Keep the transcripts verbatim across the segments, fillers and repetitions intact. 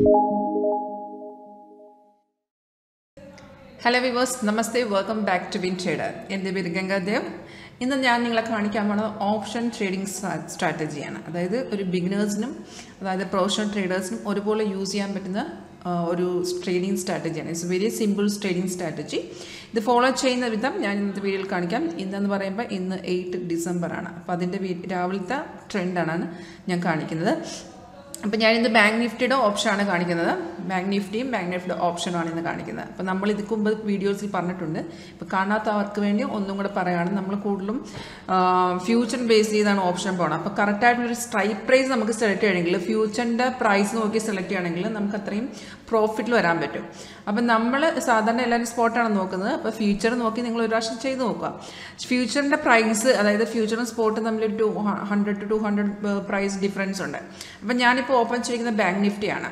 Hello viewers, Namaste, welcome back to WinTrader. In the Ganga Dev, in the Nyan option trading strategy. That is, beginners, that professional traders, or use a trading strategy. It's a very simple trading strategy. The follow chain with them, in the video in the in the eighth December. The trend is അപ്പോൾ ഞാൻ ഇന്ന് bank നിഫ്റ്റിയുടെ option ആണ് കാണിക്കുന്നത്. Bank നിഫ്റ്റിയും bank നിഫ്റ്റിയുടെ option ആണ് ഇന്ന് കാണിക്കുന്നത്. അപ്പോൾ നമ്മൾ ഇതിക്ക് മുമ്പ് വീഡിയോസിൽ പറഞ്ഞിട്ടുണ്ട്. ഇപ്പോൾ കാണാത്തവർക്ക് വേണ്ടി ഒന്നും കൂടെ പറയാണ്. നമ്മൾ കൂടുതലും ഫ്യൂച്ചർ ബേസ് ചെയ്താണ് ഓപ്ഷൻ പോകണം. അപ്പോൾ കറക്റ്റ് ആയിട്ട് ഒരു സ്ട്രൈക്ക് പ്രൈസ് നമുക്ക് സെലക്ട് ചെയ്യണമെങ്കിൽ ഫ്യൂച്ചറിന്റെ പ്രൈസ് നോക്കി സെലക്ട് ചെയ്യണമെങ്കിൽ നമുക്ക് അത്രയും പ്രോഫിറ്റിൽ വരാൻ പറ്റും. അപ്പോൾ നമ്മൾ സാധാരണ എല്ലാവരും സ്പോട്ടാണ് നോക്കുന്നത്. അപ്പോൾ ഫ്യൂച്ചർ നോക്കി നിങ്ങൾ ഒരു പ്രാവശ്യം ചെയ്ത് നോക്കുക. ഫ്യൂച്ചറിന്റെ പ്രൈസ് അതായത് ഫ്യൂച്ചറും സ്പോട്ടും തമ്മിൽ ഒരു two hundred two two hundred price difference ഉണ്ട്. അപ്പോൾ ഞാനിപ്പോൾ ഓപ്പൺ ചെയ്യുന്ന ബാങ്ക് നിഫ്റ്റിയാണ്.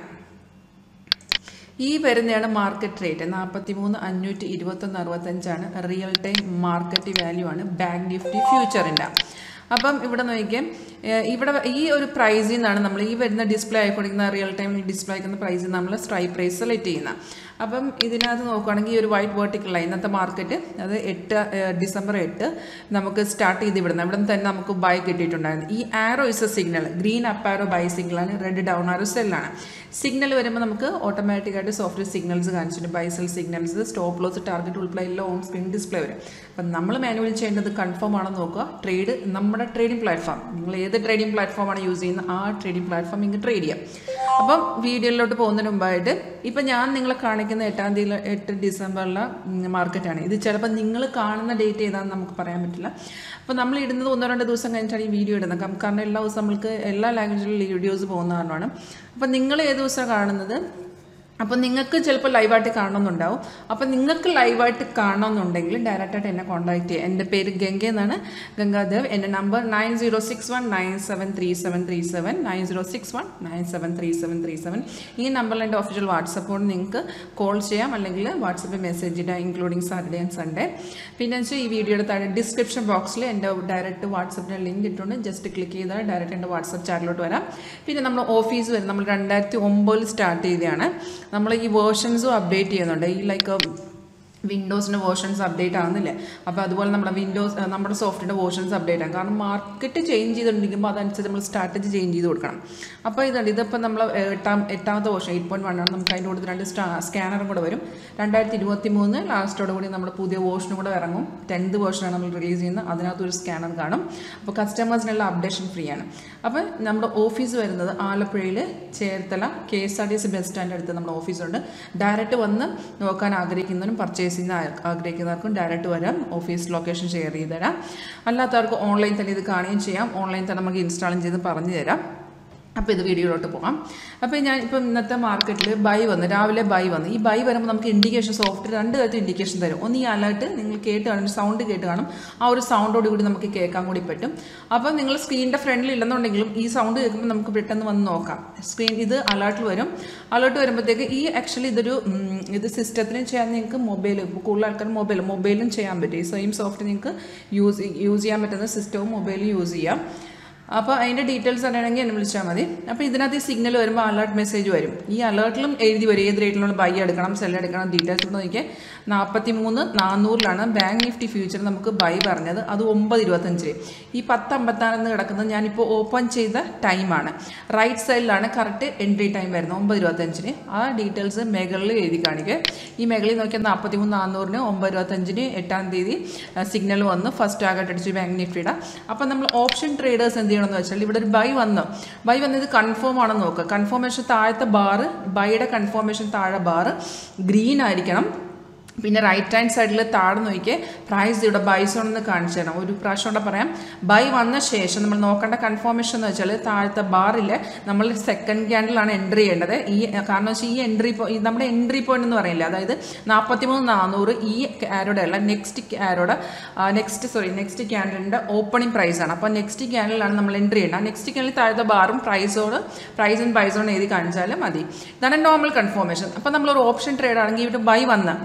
ഈ വരുന്നതാണ് മാർക്കറ്റ് റേറ്റ് നാൽപ്പത്തി മൂന്ന് അഞ്ഞൂറ്റി ഇരുപത്തൊന്ന് അറുപത്തഞ്ചാണ് റിയൽ ടൈം മാർക്കറ്റ് വാല്യൂ ആണ് ബാങ്ക് നിഫ്റ്റി ഫ്യൂച്ചറിൻ്റെ. അപ്പം ഇവിടെ നോക്കിയാൽ ഇവിടെ ഈ ഒരു പ്രൈസിൽ നിന്നാണ് നമ്മൾ ഈ വരുന്ന ഡിസ്പ്ലേ ആയിക്കൊണ്ടിരിക്കുന്ന റിയൽ ടൈമിൽ ഡിസ്പ്ലേ ആക്കുന്ന പ്രൈസിൽ നമ്മൾ സ്ട്രൈക്ക് പ്രൈസ് സെലക്ട് ചെയ്യുന്നത്. അപ്പം ഇതിനകത്ത് നോക്കുകയാണെങ്കിൽ ഈ ഒരു വൈറ്റ് വേർട്ടിക്കൽ ലൈൻ ഇന്നത്തെ മാർക്കറ്റ് അത് എട്ട് ഡിസംബർ എട്ട് നമുക്ക് സ്റ്റാർട്ട് ചെയ്ത് വിടുന്നത്. ഇവിടെ തന്നെ നമുക്ക് ബൈ കിട്ടിയിട്ടുണ്ടായിരുന്നു. ഈ arrow is a signal, green up arrow buy സിഗ്നലാണ്, റെഡ് ഡൗൺ ആരോ സെല്ലാണ്. സിഗ്നൽ വരുമ്പോൾ നമുക്ക് ഓട്ടോമാറ്റിക്കായിട്ട് സോഫ്റ്റ് സിഗ്നൽസ് കാണിച്ചിട്ടുണ്ട്. Buy sell signals, stop loss, target ഉൾപ്പെടെ എല്ലാം ഓൺ സ്ക്രീൻ ഡിസ്പ്ലേ വരും. അപ്പം നമ്മൾ മാനുവലി ചെയ്യേണ്ടത് കൺഫേം ആണെന്ന് നോക്കുക. ട്രേഡ് നമ്മുടെ ട്രേഡിംഗ് പ്ലാറ്റ്ഫോം, നിങ്ങൾ ഏത് ട്രേഡിംഗ് പ്ലാറ്റ്ഫോമാണ് യൂസ് ചെയ്യുന്നത് ആ ട്രേഡിംഗ് പ്ലാറ്റ്ഫോം ഇങ്ങ് ട്രേഡ് ചെയ്യാം. അപ്പം വീഡിയോയിലോട്ട് പോകുന്നതിന് മുമ്പായിട്ട് ഇപ്പം ഞാൻ നിങ്ങളെ കാണിക്കുന്ന എട്ടാം തീയതി എട്ട് ഡിസംബറിലെ മാർക്കറ്റാണ്. ഇത് ചിലപ്പോൾ നിങ്ങൾ കാണുന്ന ഡേറ്റ് ഏതാണെന്ന് നമുക്ക് പറയാൻ പറ്റില്ല. അപ്പോൾ നമ്മൾ ഇടുന്നത് ഒന്നോ രണ്ടോ ദിവസം കഴിഞ്ഞിട്ടാണ് ഈ വീഡിയോ ഇടുന്നത്. കാരണം എല്ലാ ദിവസവും നമ്മൾക്ക് എല്ലാ ലാംഗ്വേജിലും വീഡിയോസ് പോകുന്ന കാരണമാണ്. അപ്പം നിങ്ങൾ ഏത് ദിവസമാണ് കാണുന്നത്, അപ്പോൾ നിങ്ങൾക്ക് ചിലപ്പോൾ ലൈവായിട്ട് കാണണമെന്നുണ്ടാവും. അപ്പോൾ നിങ്ങൾക്ക് ലൈവായിട്ട് കാണണമെന്നുണ്ടെങ്കിൽ ഡയറക്റ്റായിട്ട് എന്നെ കോൺടാക്ട് ചെയ്യുക. എൻ്റെ പേര് ഗംഗ എന്നാണ്, ഗംഗാ ദേവ്. എൻ്റെ number nine zero six one nine seven three seven three seven nine zero six one nine seven three seven three seven ഈ നമ്പറിൽ എൻ്റെ ഒഫീഷ്യൽ വാട്സപ്പോട് നിങ്ങൾക്ക് കോൾ ചെയ്യാം, അല്ലെങ്കിൽ വാട്സപ്പിൽ മെസ്സേജ് ഇടാം, ഇൻക്ലൂഡിങ് സാറ്റർഡേ ആൻഡ് സൺഡേ. പിന്നെ വെച്ചാൽ ഈ വീഡിയോയുടെ താഴെ ഡിസ്ക്രിപ്ഷൻ ബോക്സിൽ എൻ്റെ ഡയറക്റ്റ് വാട്സപ്പിൻ്റെ ലിങ്ക് ഇട്ടുണ്ട്. ജസ്റ്റ് ക്ലിക്ക് ചെയ്താൽ ഡയറക്റ്റ് എൻ്റെ വാട്സപ്പ് ചാറ്റിലോട്ട് വരാം. പിന്നെ നമ്മൾ ഓഫീസ് വരും, നമ്മൾ രണ്ടായിരത്തി ഒമ്പതിൽ സ്റ്റാർട്ട് ചെയ്തതാണ്. നമ്മൾ ഈ വേർഷൻസും അപ്ഡേറ്റ് ചെയ്യുന്നുണ്ട്. ഈ ലൈക്ക് വിൻഡോസിൻ്റെ വേർഷൻസ് അപ്ഡേറ്റ് ആകുന്നില്ലേ, അപ്പോൾ അതുപോലെ നമ്മുടെ വിൻഡോസ് നമ്മുടെ സോഫ്റ്റ്വെയറിൻ്റെ വേർഷൻസ് അപ്ഡേറ്റ് ആകും. കാരണം മാർക്കറ്റ് ചേഞ്ച് ചെയ്തുകൊണ്ടിരിക്കുമ്പോൾ അതനുസരിച്ച് നമ്മൾ സ്ട്രാറ്റജി ചേഞ്ച് ചെയ്ത് കൊടുക്കണം. അപ്പോൾ ഇതുണ്ട്, ഇതിപ്പോൾ നമ്മൾ എട്ടാം എട്ടാമത്തെ വേർഷൻ എയ്റ്റ് പോയിൻറ്റ് വൺ ആണ്. നമുക്ക് അതിൻ്റെ കൂടെ രണ്ട് സ്റ്റാ സ്കാനറും കൂടെ വരും. രണ്ടായിരത്തി ഇരുപത്തി മൂന്ന് ലാസ്റ്റോട് കൂടി നമ്മുടെ പുതിയ വേർഷനും കൂടെ ഇറങ്ങും. ടെൻത്ത് വേർഷനാണ് നമ്മൾ റിലീസ് ചെയ്യുന്നത്. അതിനകത്തൊരു സ്കാനർ കാണും. അപ്പോൾ കസ്റ്റമേഴ്സിനുള്ള അപ്ഡേഷൻ ഫ്രീ ആണ്. അപ്പോൾ നമ്മുടെ ഓഫീസ് വരുന്നത് ആലപ്പുഴയിൽ Cherthala K S R T C bus stand അടുത്ത് നമ്മുടെ ഓഫീസുണ്ട്. ഡയറക്റ്റ് വന്ന് നോക്കാൻ ആഗ്രഹിക്കുന്നവരും പർച്ചേസ് ആഗ്രഹിക്കുന്നവർക്കും ഡയറക്റ്റ് വരാം. ഓഫീസ് ലൊക്കേഷൻ ഷെയർ ചെയ്ത് തരാം. അല്ലാത്തവർക്ക് ഓൺലൈൻ തന്നെ ഇത് കാണുകയും ചെയ്യാം. ഓൺലൈൻ തന്നെ നമുക്ക് ഇൻസ്റ്റാളും ചെയ്ത് പറഞ്ഞു തരാം. അപ്പോൾ ഇത് വീഡിയോയിലോട്ട് പോകാം. അപ്പോൾ ഞാൻ ഇപ്പം ഇന്നത്തെ മാർക്കറ്റിൽ ബൈ വന്ന് രാവിലെ ബൈ വന്ന് ഈ ബൈ വരുമ്പോൾ നമുക്ക് ഇൻഡിക്കേഷൻ സോഫ്റ്റ് രണ്ട് തരത്തിൽ ഇൻഡിക്കേഷൻ തരും. ഒന്ന് ഈ അലേർട്ട് നിങ്ങൾ കേട്ട് കാണും, സൗണ്ട് കേട്ട് കാണും. ആ ഒരു സൗണ്ടോട് കൂടി നമുക്ക് കേൾക്കാൻ കൂടി പറ്റും. അപ്പോൾ നിങ്ങൾ സ്ക്രീനിൻ്റെ ഫ്രണ്ടിൽ ഇല്ലെന്നുണ്ടെങ്കിലും ഈ സൗണ്ട് കേൾക്കുമ്പോൾ നമുക്ക് പെട്ടെന്ന് വന്ന് നോക്കാം. സ്ക്രീൻ ഇത് അലേർട്ടിൽ വരും. അലേർട്ട് വരുമ്പോഴത്തേക്ക് ഈ ആക്ച്വലി ഇതൊരു ഇത് സിസ്റ്റത്തിന് ചെയ്യാൻ നിങ്ങൾക്ക് മൊബൈൽ കൂടുതൽ ആൾക്കാർ മൊബൈൽ മൊബൈലും ചെയ്യാൻ പറ്റും. ഈ സെയിം സോഫ്റ്റ് നിങ്ങൾക്ക് യൂസ് യൂസ് ചെയ്യാൻ പറ്റുന്ന സിസ്റ്റവും മൊബൈലും യൂസ് ചെയ്യാം. അപ്പോൾ അതിൻ്റെ ഡീറ്റെയിൽസ് അറിയണമെങ്കിൽ എന്നെ വിളിച്ചാൽ മതി. അപ്പോൾ ഇതിനകത്ത് ഈ സിഗ്നൽ വരുമ്പോൾ അലേർട്ട് മെസ്സേജ് വരും. ഈ അലേർട്ടിലും എഴുതി വരും ഏത് റേറ്റിലുള്ള ബൈ എടുക്കണം സെൽ എടുക്കണം ഡീറ്റെയിൽസ് ഒന്ന് നോക്കിയാൽ. നാൽപ്പത്തി മൂന്ന് നാനൂറിലാണ് ബാങ്ക് നിഫ്റ്റി ഫ്യൂച്ചർ നമുക്ക് ബൈ പറഞ്ഞത്. അത് ഒമ്പത് ഇരുപത്തഞ്ചിൽ ഈ പത്ത് അമ്പത്താറെന്ന് കിടക്കുന്നത് ഞാനിപ്പോൾ ഓപ്പൺ ചെയ്ത ടൈമാണ്. റൈറ്റ് സൈഡിലാണ് കറക്റ്റ് എൻട്രി ടൈം വരുന്നത് ഒമ്പത് ഇരുപത്തഞ്ചിന്. ആ ഡീറ്റെയിൽസ് മേഖലയിൽ എഴുതി കാണിക്കുക. ഈ മേഖലയിൽ നോക്കിയാൽ നാൽപ്പത്തി മൂന്ന് നാനൂറിന് ഒമ്പത് ഇരുപത്തഞ്ചിന് എട്ടാം തീയതി സിഗ്നൽ വന്ന് ഫസ്റ്റ് ടാർഗറ്റ് അടിച്ച് ബാങ്ക് നിഫ്റ്റിയുടെ. അപ്പോൾ നമ്മൾ ഓപ്ഷൻ ട്രേഡേഴ്സ് എന്ത് ചെയ്യണമെന്ന് വെച്ചാൽ ഇവിടെ ഒരു ബൈ വന്നു ബൈ വന്നത് കൺഫേം ആണെന്ന് നോക്കുക. കൺഫർമേഷൻ താഴത്തെ ബാറ് ബൈയുടെ കൺഫർമേഷൻ താഴെ ബാറ് ഗ്രീൻ ആയിരിക്കണം. പിന്നെ റൈറ്റ് ഹാൻഡ് സൈഡിൽ താഴെ നോക്കിയേ പ്രൈസ് ഇവിടെ ബൈ സോൺ എന്ന് കാണിച്ചു തരാം. ഒരു പ്രാവശ്യം കൂടെ പറയാം. ബൈ വന്ന ശേഷം നമ്മൾ നോക്കേണ്ട കൺഫർമേഷൻ എന്ന് വെച്ചാൽ താഴത്തെ ബാറിൽ നമ്മൾ സെക്കൻഡ് ക്യാൻഡിലാണ് എൻട്രി ചെയ്യേണ്ടത്. ഈ കാരണം വെച്ചാൽ ഈ എൻട്രി നമ്മുടെ എൻട്രി പോയിന്റ് എന്ന് പറയില്ല, അതായത് നാൽപ്പത്തി മൂന്ന് നാനൂറ് ഈ ആരോടെ അല്ല നെക്സ്റ്റ് ആരോടെ നെക്സ്റ്റ് സോറി നെക്സ്റ്റ് ക്യാൻഡിലിൻ്റെ ഓപ്പണിംഗ് പ്രൈസാണ്. അപ്പോൾ നെക്സ്റ്റ് ക്യാൻഡിലാണ് നമ്മൾ എൻട്രി ചെയ്യേണ്ടത്. നെക്സ്റ്റ് ക്യാൻഡിൽ താഴത്തെ ബാറും പ്രൈസോട് പ്രൈസ് ആൻഡ് ബൈസോൺ എഴുതി കാണിച്ചാലും മതി. ഇതാണ് നോർമൽ കൺഫർമേഷൻ. അപ്പോൾ നമ്മളൊരു ഓപ്ഷൻ ട്രേഡ് ആണെങ്കിൽ ഇവിടെ ബൈ വന്ന് ബൈ വന്ന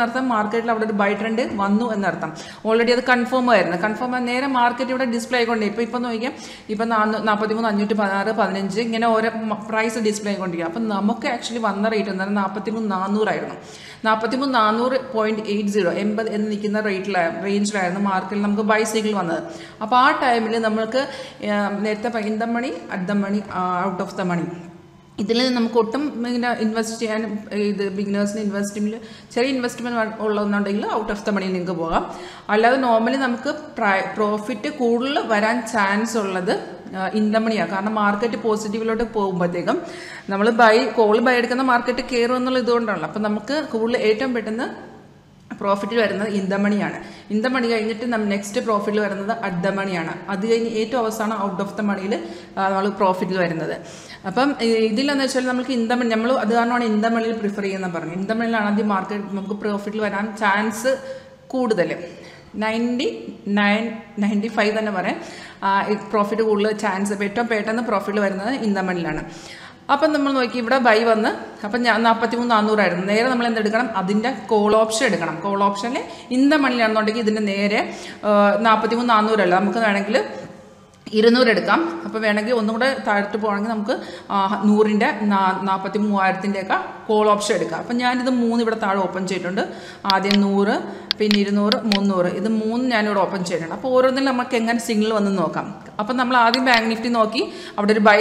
എന്നർത്ഥം മാർക്കറ്റിൽ അവിടെ ഒരു ബൈ ട്രെൻഡ് വന്നു എന്നർത്ഥം. ഓൾറെഡി അത് കൺഫേം ആയിരുന്നു. കൺഫേം ആയി നേരെ മാർക്കറ്റ് ഇവിടെ ഡിസ്പ്ലേ ആയിക്കൊണ്ടേ ഇപ്പോൾ ഇപ്പം നോക്കിയാൽ ഇപ്പം നാനൂ നാൽപ്പത്തി മൂന്ന് അഞ്ഞൂറ്റി പതിനാറ് പതിനഞ്ച് ഇങ്ങനെ ഓരോ പ്രൈസ് ഡിസ്പ്ലേ ആയിക്കൊണ്ടിരിക്കുക. അപ്പം നമുക്ക് ആക്ച്വലി വന്ന റേറ്റ് എന്തായാലും നാൽപ്പത്തി മൂന്ന് നാനൂറായിരുന്നു. നാൽപ്പത്തി മൂന്ന് നാനൂറ് പോയിന്റ് എയ്റ്റ് സീറോ എൺപത് എന്ന് നിൽക്കുന്ന റേറ്റിലാ റേഞ്ചിലായിരുന്നു മാർക്കറ്റിൽ നമുക്ക് ബൈ സിഗ്നൽ വന്നത്. അപ്പോൾ ആ ടൈമിൽ നമ്മൾക്ക് നേരത്തെ in the money at the money out of the money ഇതിൽ നമുക്ക് ഒട്ടും ഇങ്ങനെ ഇൻവെസ്റ്റ് ചെയ്യാനും ഇത് ബിഗിനേഴ്സിന് ഇൻവെസ്റ്റ്മെൻറ്റിൽ ചെറിയ ഇൻവെസ്റ്റ്മെൻറ്റ് ഉള്ളതെന്നുണ്ടെങ്കിൽ ഔട്ട് ഓഫ് ദ മണി നിങ്ങൾക്ക് പോകാം. അല്ലാതെ നോർമലി നമുക്ക് പ്രോഫിറ്റ് കൂടുതൽ വരാൻ ചാൻസ് ഉള്ളത് ഇൻ ദ മണിയാണ്. കാരണം മാർക്കറ്റ് പോസിറ്റീവിലോട്ട് പോകുമ്പോഴത്തേക്കും നമ്മൾ ബൈ കോൾ ബൈ എടുക്കുന്ന മാർക്കറ്റ് കയറും എന്നുള്ള ഇതുകൊണ്ടാണല്ലോ. അപ്പം നമുക്ക് കൂടുതൽ ഏറ്റവും പെട്ടെന്ന് പ്രോഫിറ്റിൽ വരുന്നത് ഇൻ ദ മണിയാണ്. ഇൻ ദ മണി കഴിഞ്ഞിട്ട് നമ്മൾ നെക്സ്റ്റ് പ്രോഫിറ്റിൽ വരുന്നത് അറ്റ് ദ മണിയാണ്. അത് കഴിഞ്ഞ് ഏറ്റവും അവസാനം ഔട്ട് ഓഫ് ദ മണിയിൽ നമ്മൾ പ്രോഫിറ്റിൽ വരുന്നത്. അപ്പം ഇതിലെന്ന് വെച്ചാൽ നമുക്ക് ഇൻ ദ മണി നമ്മൾ അത് കാരണമാണ് ഇൻ ദ മണിയിൽ പ്രിഫർ ചെയ്യുന്നത് പറഞ്ഞു. ഇൻ ദ മണിയിലാണ് ആദ്യം മാർക്കറ്റ് നമുക്ക് പ്രോഫിറ്റിൽ വരാൻ ചാൻസ് കൂടുതൽ. നയൻറ്റി നയൻ നയൻറ്റി ഫൈവ് തന്നെ പറയാം പ്രോഫിറ്റ് കൂടുതൽ ചാൻസ് ഏറ്റവും പെട്ടെന്ന് പ്രോഫിറ്റിൽ വരുന്നത് ഇൻ ദ മണിയിലാണ്. അപ്പം നമ്മൾ നോക്കി ഇവിടെ ബൈ വന്ന് അപ്പം ഞാൻ നാൽപ്പത്തി മൂന്ന് നാനൂറായിരുന്നു. നേരെ നമ്മൾ എന്തെടുക്കണം അതിൻ്റെ കോൾ ഓപ്ഷൻ എടുക്കണം. കോൾ ഓപ്ഷനിൽ ഇൻ ദ മണിയിലാണെന്നുണ്ടെങ്കിൽ ഇതിൻ്റെ നേരെ നാൽപ്പത്തി മൂന്ന് നാനൂറല്ല നമുക്ക് വേണമെങ്കിൽ ഇരുന്നൂറ് എടുക്കാം. അപ്പോൾ വേണമെങ്കിൽ ഒന്നും കൂടെ താഴോട്ട് പോകണമെങ്കിൽ നമുക്ക് നൂറിൻ്റെ നാൽപ്പത്തി മൂവായിരത്തിൻ്റെയൊക്കെ കോൾ ഓപ്ഷൻ എടുക്കാം. അപ്പം ഞാനിത് മൂന്ന് ഇവിടെ താഴെ ഓപ്പൺ ചെയ്തിട്ടുണ്ട്. ആദ്യം നൂറ്, പിന്നെ ഇരുന്നൂറ്, മുന്നൂറ്, ഇത് മൂന്ന് ഞാനിവിടെ ഓപ്പൺ ചെയ്തിട്ടുണ്ട്. അപ്പോൾ ഓരോന്നിലും നമുക്ക് എങ്ങനെ സിഗ്നൽ വന്ന് നോക്കാം. അപ്പം നമ്മൾ ആദ്യം ബാങ്ക് നിഫ്റ്റി നോക്കി അവിടെ ഒരു ബൈ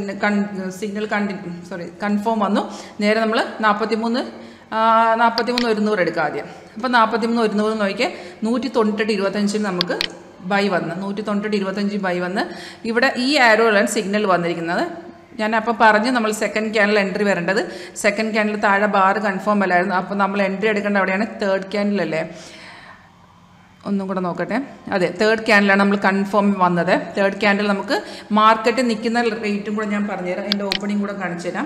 സിഗ്നൽ കണ്ടി സോറി കൺഫേം വന്നു. നേരെ നമ്മൾ നാൽപ്പത്തി മൂന്ന് നാൽപ്പത്തി മൂന്ന് ഒരുന്നൂറ് എടുക്കാം ആദ്യം. അപ്പം നാൽപ്പത്തി മൂന്ന് ഒരുന്നൂറ് നോക്കിയാൽ നൂറ്റി തൊണ്ണൂറ്റെട്ട് ഇരുപത്തഞ്ചിൽ നമുക്ക് ബൈ വന്ന് നൂറ്റി തൊണ്ണൂറ്റെട്ട് ഇരുപത്തഞ്ച് ബൈ വന്ന് ഇവിടെ ഈ ആരോയിലാണ് സിഗ്നൽ വന്നിരിക്കുന്നത്. ഞാൻ അപ്പോൾ പറഞ്ഞ് നമ്മൾ സെക്കൻഡ് ക്യാൻഡിൽ എൻട്രി വരേണ്ടത്. സെക്കൻഡ് ക്യാൻഡിൽ താഴെ ബാർ കൺഫേം അല്ലായിരുന്നു. അപ്പോൾ നമ്മൾ എൻട്രി എടുക്കേണ്ട അവിടെയാണ് തേർഡ് ക്യാൻഡിലല്ലേ. ഒന്നും കൂടെ നോക്കട്ടെ. അതെ, തേർഡ് ക്യാൻഡിലാണ് നമ്മൾ കൺഫേം വന്നത്. തേർഡ് ക്യാൻഡിൽ നമുക്ക് മാർക്കറ്റ് നിൽക്കുന്ന റേറ്റും കൂടെ ഞാൻ പറഞ്ഞുതരാം. അതിൻ്റെ ഓപ്പണിംഗ് കൂടെ കാണിച്ചു തരാം.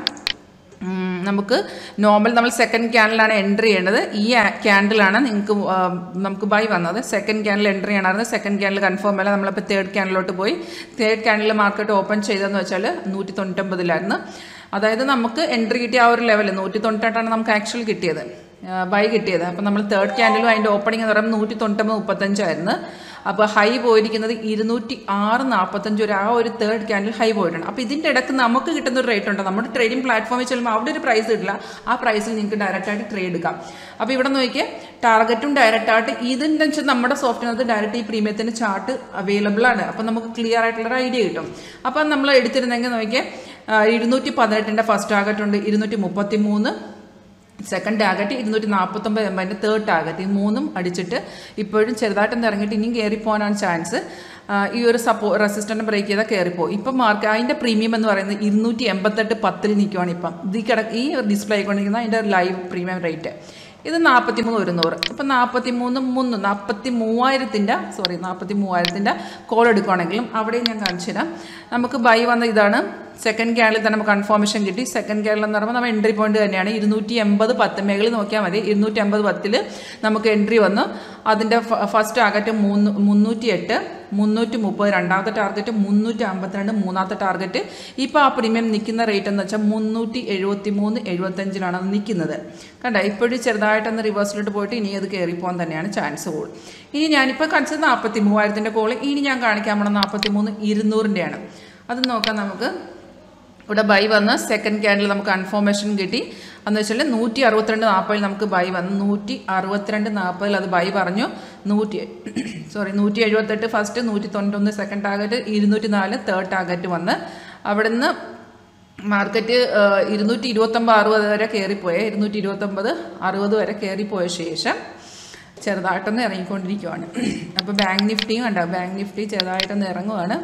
നമുക്ക് നോർമൽ നമ്മൾ സെക്കൻഡ് ക്യാൻഡിലാണ് എൻട്രി ചെയ്യേണ്ടത്. ഈ ക്യാൻഡിലാണ് നിങ്ങൾക്ക് നമുക്ക് ബൈ വന്നത്. സെക്കൻഡ് ക്യാൻഡിൽ എൻട്രി ചെയ്യണമായിരുന്നു. സെക്കൻഡ് ക്യാൻഡിൽ കൺഫേം അല്ല. നമ്മളിപ്പോൾ തേർഡ് ക്യാൻഡിലോട്ട് പോയി. തേർഡ് ക്യാൻഡിൽ മാർക്കറ്റ് ഓപ്പൺ ചെയ്തതെന്ന് വെച്ചാൽ നൂറ്റി തൊണ്ണൂറ്റൊമ്പതിലായിരുന്നു. അതായത് നമുക്ക് എൻട്രി കിട്ടിയ ആ ഒരു ലെവൽ നൂറ്റി തൊണ്ണൂറ്റെട്ടാണ് നമുക്ക് ആക്ച്വലി കിട്ടിയത്, ബൈ കിട്ടിയത്. അപ്പോൾ നമ്മൾ തേർഡ് ക്യാൻഡിലും അതിൻ്റെ ഓപ്പണിംഗ് എന്ന് പറയുമ്പോൾ നൂറ്റി തൊണ്ണൂറ്റൊമ്പത് മുപ്പത്തഞ്ചായിരുന്നു. അപ്പോൾ ഹൈ പോയിരിക്കുന്നത് ഇരുന്നൂറ്റി ആറ് നാൽപ്പത്തഞ്ച് ഒരു ആ ഒരു തേർഡ് ക്യാൻഡിൽ ഹൈ പോയിട്ടുണ്ട്. അപ്പോൾ ഇതിൻ്റെ ഇടയ്ക്ക് നമുക്ക് കിട്ടുന്ന ഒരു റേറ്റ് ഉണ്ട്. നമ്മുടെ ട്രേഡിംഗ് പ്ലാറ്റ്ഫോമിൽ ചെല്ലുമ്പോൾ അവിടെ ഒരു പ്രൈസ് കിട്ടില്ല. ആ പ്രൈസിൽ നിങ്ങൾക്ക് ഡയറക്റ്റായിട്ട് ട്രേഡ് എടുക്കാം. അപ്പോൾ ഇവിടെ നോക്കിയാൽ ടാർഗറ്റും ഡയറക്റ്റായിട്ട് ഇതിൻ്റെ വെച്ചാൽ നമ്മുടെ സോഫ്റ്റ്വെയറിനകത്ത് ഡയറക്റ്റ് ഈ പ്രീമിയത്തിൻ്റെ ചാർട്ട് അവൈലബിൾ ആണ്. അപ്പോൾ നമുക്ക് ക്ലിയർ ആയിട്ടുള്ളൊരു ഐഡിയ കിട്ടും. അപ്പം നമ്മൾ എടുത്തിരുന്നെങ്കിൽ നോക്കിയാൽ ഇരുന്നൂറ്റി പതിനെട്ടിൻ്റെ ഫസ്റ്റ് ടാർഗറ്റ് ഉണ്ട്, ഇരുന്നൂറ്റി മുപ്പത്തി മൂന്ന് സെക്കൻഡ് ടാർഗറ്റ്, ഇരുന്നൂറ്റി നാൽപ്പത്തൊമ്പത് എൺപതിൻ്റെ തേർഡ് ടാർഗറ്റ്. ഈ മൂന്നും അടിച്ചിട്ട് ഇപ്പോഴും ചെറുതായിട്ടൊന്ന് ഇറങ്ങിയിട്ട് ഇനിയും കയറിപ്പോകാനാണ് ചാൻസ്. ഈ ഒരു സപ്പോ റെസിസ്റ്റൻ്റ് ബ്രേക്ക് ചെയ്താൽ കയറിപ്പോകും. ഇപ്പം മാർക്ക് അതിൻ്റെ പ്രീമിയം എന്ന് പറയുന്നത് ഇരുന്നൂറ്റി എൺപത്തെട്ട് പത്തിൽ നിൽക്കുവാണ്. ഇപ്പം ഇത് കിട ഈ ഡിസ്പ്ലേ ആയിക്കൊണ്ടിരിക്കുന്ന അതിൻ്റെ ലൈവ് പ്രീമിയം റേറ്റ് ഇത് നാൽപ്പത്തി മൂന്ന് ഒരുന്നൂറ്. ഇപ്പം നാൽപ്പത്തി മൂന്ന് മൂന്ന് നാൽപ്പത്തി മൂവായിരത്തിൻ്റെ സോറി നാൽപ്പത്തി മൂവായിരത്തിൻ്റെ കോൾ എടുക്കുകയാണെങ്കിലും അവിടെയും ഞാൻ കാണിച്ചു തരാം. നമുക്ക് ബൈ വന്ന ഇതാണ്. സെക്കൻഡ് ക്യാൻഡിൽ തന്നെ നമുക്ക് കൺഫർമേഷൻ കിട്ടി. സെക്കൻഡ് ക്യാൻഡിൽ എന്ന് പറയുമ്പോൾ നമ്മൾ എൻട്രി പോയിന്റ് തന്നെയാണ്. ഇരുന്നൂറ്റി എൺപത് പത്ത് മേഖലയിൽ നോക്കിയാൽ മതി. ഇരുന്നൂറ്റി എൺപത് പത്തിൽ നമുക്ക് എൻട്രി വന്നു. അതിൻ്റെ ഫസ്റ്റ് ടാർഗറ്റ് മൂന്ന് മുന്നൂറ്റി എട്ട് മുന്നൂറ്റി മുപ്പത് രണ്ടാമത്തെ ടാർഗറ്റ് മുന്നൂറ്റി അമ്പത്തിരണ്ട് മൂന്നാമത്തെ ടാർഗറ്റ്. ഇപ്പോൾ ആ പ്രീമിയം നിൽക്കുന്ന റേറ്റ് എന്ന് വെച്ചാൽ മുന്നൂറ്റി എഴുപത്തി മൂന്ന് എഴുപത്തഞ്ചിലാണ് അത് നിൽക്കുന്നത്. കണ്ട ഇപ്പോഴും ചെറുതായിട്ടൊന്ന് റിവേഴ്സിലോട്ട് പോയിട്ട് ഇനി അത് കയറിപ്പോകാൻ തന്നെയാണ് ചാൻസ് കൂടുതൽ. ഇനി ഞാനിപ്പോൾ കാണിച്ചത് നാൽപ്പത്തി മൂവായിരത്തിൻ്റെ കോള്. ഇനി ഞാൻ കാണിക്കാൻ പോണ നാൽപ്പത്തി മൂന്ന് ഇരുന്നൂറിൻ്റെയാണ്. അത് നോക്കാം. നമുക്ക് ഇവിടെ ബൈ വന്ന് സെക്കൻഡ് ക്യാൻഡിൽ നമുക്ക് കൺഫർമേഷൻ കിട്ടി. എന്ന് വെച്ചാൽ നൂറ്റി അറുപത്തിരണ്ട് നാൽപ്പതിൽ നമുക്ക് ബൈ വന്നു. നൂറ്റി അറുപത്തിരണ്ട് നാൽപ്പതിൽ അത് ബൈ പറഞ്ഞു. നൂറ്റി സോറി നൂറ്റി എഴുപത്തെട്ട് ഫസ്റ്റ്, നൂറ്റി തൊണ്ണൂറ്റൊന്ന് സെക്കൻഡ് ടാർഗറ്റ്, ഇരുന്നൂറ്റി നാല് തേർഡ് ടാർഗറ്റ് വന്ന് അവിടെ നിന്ന് മാർക്കറ്റ് ഇരുന്നൂറ്റി ഇരുപത്തൊമ്പത് അറുപത് വരെ കയറിപ്പോയ ഇരുന്നൂറ്റി ഇരുപത്തൊമ്പത് അറുപത് വരെ കയറിപ്പോയ ശേഷം ചെറുതായിട്ടൊന്ന് ഇറങ്ങിക്കൊണ്ടിരിക്കുവാണ്. അപ്പോൾ ബാങ്ക് നിഫ്റ്റിയും കണ്ടോ, ബാങ്ക് നിഫ്റ്റി ചെറുതായിട്ടൊന്ന് ഇറങ്ങുവാണ്.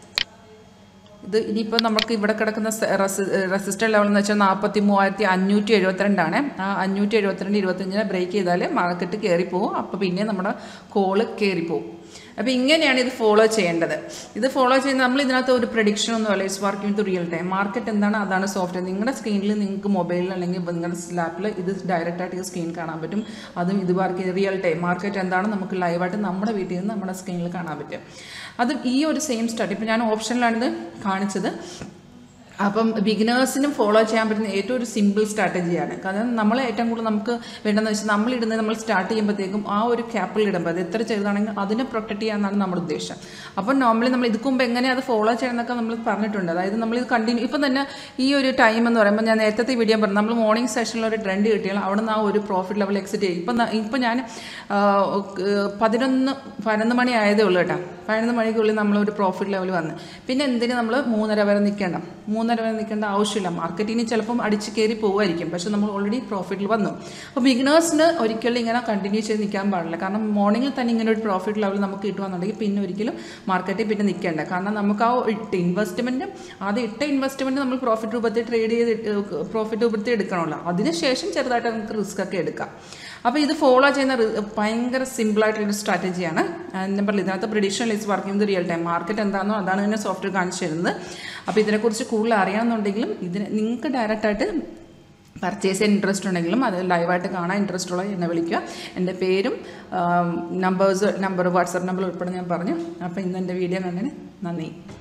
ഇത് ഇനിയിപ്പോൾ നമുക്ക് ഇവിടെ കിടക്കുന്ന റെസിസ്റ്റർ ലെവൽ എന്ന് വെച്ചാൽ നാൽപ്പത്തി മൂവായിരത്തി അഞ്ഞൂറ്റി എഴുപത്തിരണ്ടാണ്. ആ അഞ്ഞൂറ്റി എഴുപത്തിരണ്ട് ഇരുപത്തഞ്ചിനെ ബ്രേക്ക് ചെയ്താൽ മാർക്കറ്റ് കയറിപ്പോവും. അപ്പോൾ പിന്നെ നമ്മുടെ കോള് കയറിപ്പോവും. അപ്പോൾ ഇങ്ങനെയാണ് ഇത് ഫോളോ ചെയ്യേണ്ടത്. ഇത് ഫോളോ ചെയ്യുന്നത് നമ്മൾ ഇതിനകത്ത് ഒരു പ്രഡിക്ഷൻ ഒന്നും അല്ല. It's working to real time. Market എന്താണ് അതാണ് സോഫ്റ്റ്വെയർ. നിങ്ങളുടെ സ്ക്രീനിൽ നിങ്ങൾക്ക് മൊബൈലിൽ അല്ലെങ്കിൽ നിങ്ങളുടെ ലാപ്പിൽ ഇത് ഡയറക്റ്റായിട്ട് ഈ സ്ക്രീൻ കാണാൻ പറ്റും. അതും ഇത് വർക്ക് റിയൽ ടൈം മാർക്കറ്റ് എന്താണ് നമുക്ക് ലൈവായിട്ട് നമ്മുടെ വീട്ടിൽ നിന്ന് നമ്മുടെ സ്ക്രീനിൽ കാണാൻ പറ്റും. അതും ഈ ഒരു സെയിം സ്റ്റാർട്ട് ഇപ്പോൾ ഞാൻ ഓപ്ഷനിലാണിത് കാണിച്ചത്. അപ്പം ബിഗിനേഴ്സിനും ഫോളോ ചെയ്യാൻ പറ്റുന്ന ഏറ്റവും ഒരു സിമ്പിൾ സ്ട്രാറ്റജിയാണ്. കാരണം നമ്മൾ ഏറ്റവും കൂടുതൽ നമുക്ക് വേണ്ടതെന്ന് വെച്ചാൽ നമ്മളിടുന്നത് നമ്മൾ സ്റ്റാർട്ട് ചെയ്യുമ്പോഴത്തേക്കും ആ ഒരു ക്യാപ്പിൽ ഇടുമ്പോൾ അത് എത്ര ചെറുതാണെങ്കിൽ അതിനെ പ്രൊട്ടക്ട് ചെയ്യാമെന്നാണ് നമ്മുടെ ഉദ്ദേശം. അപ്പം നോർമലി നമ്മൾ ഇതിക്ക് മുമ്പ് എങ്ങനെ അത് ഫോളോ ചെയ്യണമെന്നൊക്കെ നമ്മൾ പറഞ്ഞിട്ടുണ്ട്. അതായത് നമ്മളിത് കണ്ടിന്യൂ ഇപ്പം തന്നെ ഈ ഒരു ടൈം എന്ന് പറയുമ്പോൾ ഞാൻ നേരത്തെ വീഡിയോ പറഞ്ഞു നമ്മൾ മോർണിംഗ് സെഷനിൽ ഒരു ട്രെൻഡ് കിട്ടിയാൽ അവിടെ നിന്ന് ആ ഒരു പ്രോഫിറ്റ് ലെവൽ എക്സിറ്റ് ചെയ്യും. ഇപ്പം ഇപ്പം ഞാൻ പതിനൊന്ന് പതിനൊന്ന് മണി ആയതേ ഉള്ളൂ കേട്ടോ. പതിനൊന്ന് മണിക്കുള്ളിൽ നമ്മളൊരു പ്രോഫിറ്റ് ലെവൽ വന്ന് പിന്നെ എന്തിന് നമ്മൾ മൂന്നര വരെ നിൽക്കേണ്ട മൂന്നര വരെ നിൽക്കേണ്ട ആവശ്യമില്ല. മാർക്കറ്റിന് ചിലപ്പം അടിച്ച് കയറി പോകുമായിരിക്കും, പക്ഷെ നമ്മൾ ഓൾറെഡി പ്രോഫിറ്റിൽ വന്നു. അപ്പോൾ ബിഗിനേഴ്സിന് ഒരിക്കലും ഇങ്ങനെ കണ്ടിന്യൂ ചെയ്ത് നിൽക്കാൻ പാടില്ല. കാരണം മോർണിംഗിൽ തന്നെ ഇങ്ങനെ ഒരു പ്രോഫിറ്റ് ലെവൽ നമുക്ക് കിട്ടുകയെന്നുണ്ടെങ്കിൽ പിന്നെ ഒരിക്കലും മാർക്കറ്റിൽ പിന്നെ നിൽക്കേണ്ട. കാരണം നമുക്ക് ആ ഇട്ട ഇൻവെസ്റ്റ്മെൻറ്റ് അത് ഇട്ട ഇൻവെസ്റ്റ്മെൻറ്റ് നമ്മൾ പ്രോഫിറ്റ് രൂപത്തിൽ ട്രേഡ് ചെയ്ത് പ്രോഫിറ്റ് രൂപത്തിൽ എടുക്കണമല്ലോ. അതിനുശേഷം ചെറുതായിട്ട് നമുക്ക് റിസ്ക് ഒക്കെ എടുക്കാം. അപ്പോൾ ഇത് ഫോളോ ചെയ്യുന്ന ഭയങ്കര സിമ്പിളായിട്ടുള്ളൊരു സ്ട്രാറ്റജിയാണ്. ഞാൻ പറഞ്ഞില്ല ഇതിനകത്ത് prediction is working the real time. Market എന്താണെന്നോ അതാണ് ഇതിനെ സോഫ്റ്റ്വെയർ കാണിച്ചു തരുന്നത്. അപ്പോൾ ഇതിനെക്കുറിച്ച് കൂടുതൽ അറിയാമെന്നുണ്ടെങ്കിലും ഇതിന് നിങ്ങൾക്ക് ഡയറക്റ്റായിട്ട് പർച്ചേസ് ചെയ്യാൻ ഇൻട്രസ്റ്റ് ഉണ്ടെങ്കിലും അത് ലൈവായിട്ട് കാണാൻ ഇൻട്രസ്റ്റ് ഉള്ള എന്നെ വിളിക്കുക. എൻ്റെ പേരും നമ്പേഴ്സ് നമ്പർ വാട്സാപ്പ് നമ്പർ ഉൾപ്പെടെ ഞാൻ പറഞ്ഞു. അപ്പോൾ ഇന്ന് എൻ്റെ വീഡിയോ കണ്ടതിന് നന്ദി.